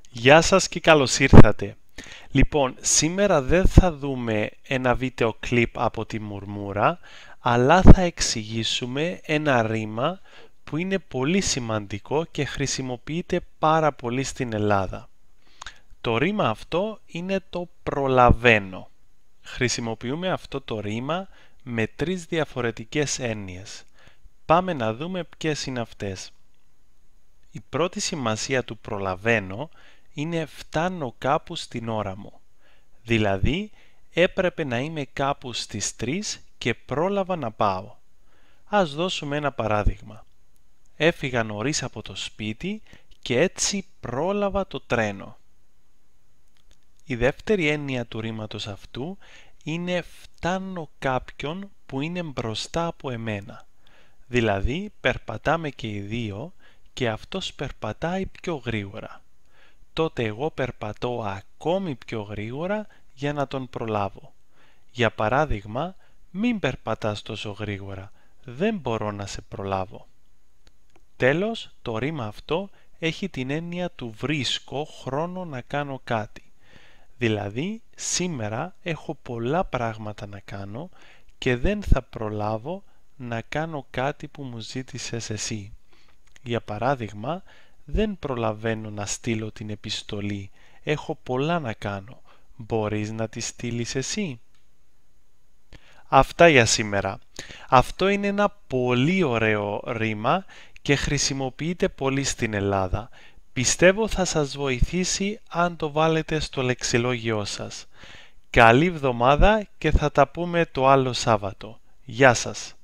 Γεια σας και καλώς ήρθατε. Λοιπόν, σήμερα δεν θα δούμε ένα βίντεο κλιπ από τη μουρμούρα, αλλά θα εξηγήσουμε ένα ρήμα που είναι πολύ σημαντικό και χρησιμοποιείται πάρα πολύ στην Ελλάδα. Το ρήμα αυτό είναι το προλαβαίνω. Χρησιμοποιούμε αυτό το ρήμα με τρεις διαφορετικές έννοιες. Πάμε να δούμε ποιες είναι αυτές. Η πρώτη σημασία του προλαβαίνω είναι φτάνω κάπου στην ώρα μου. Δηλαδή, έπρεπε να είμαι κάπου στις 3 και πρόλαβα να πάω. Ας δώσουμε ένα παράδειγμα. Έφυγα νωρίς από το σπίτι και έτσι πρόλαβα το τρένο. Η δεύτερη έννοια του ρήματος αυτού είναι φτάνω κάποιον που είναι μπροστά από εμένα. Δηλαδή, περπατάμε και οι δύο και αυτός περπατάει πιο γρήγορα. Τότε εγώ περπατώ ακόμη πιο γρήγορα για να τον προλάβω. Για παράδειγμα, μην περπατάς τόσο γρήγορα, δεν μπορώ να σε προλάβω. Τέλος, το ρήμα αυτό έχει την έννοια του βρίσκω χρόνο να κάνω κάτι. Δηλαδή, σήμερα έχω πολλά πράγματα να κάνω και δεν θα προλάβω να κάνω κάτι που μου ζήτησες εσύ. Για παράδειγμα, δεν προλαβαίνω να στείλω την επιστολή. Έχω πολλά να κάνω. Μπορείς να τη στείλεις εσύ? Αυτά για σήμερα. Αυτό είναι ένα πολύ ωραίο ρήμα και χρησιμοποιείται πολύ στην Ελλάδα. Πιστεύω θα σας βοηθήσει αν το βάλετε στο λεξιλόγιό σας. Καλή εβδομάδα και θα τα πούμε το άλλο Σάββατο. Γεια σας!